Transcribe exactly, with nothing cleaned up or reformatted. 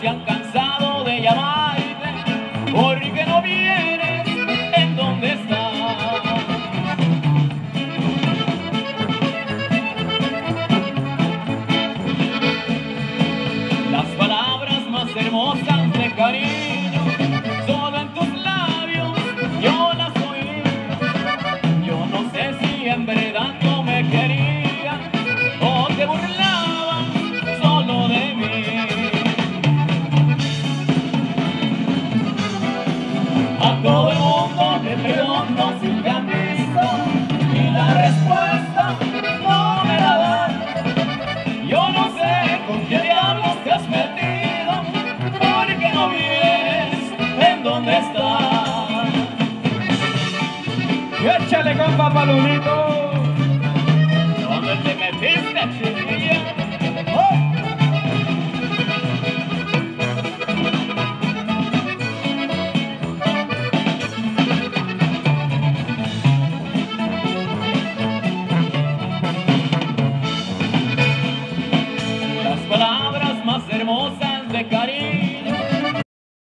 se han cansado de llamarte, porque no vienes en donde estás. Las palabras más hermosas de cariño, solo en tus labios yo las oí. Yo no sé si en verdad no me querías o te burlabas solo de mí. A todo el mundo le pregunto si te han visto y la respuesta no me la dan. Yo no sé con qué diablos te has metido, porque no vienes en donde estás. Y échale, compa Palomito. ¿Dónde te metiste, chiquilla? ¡Oh! Las palabras más hermosas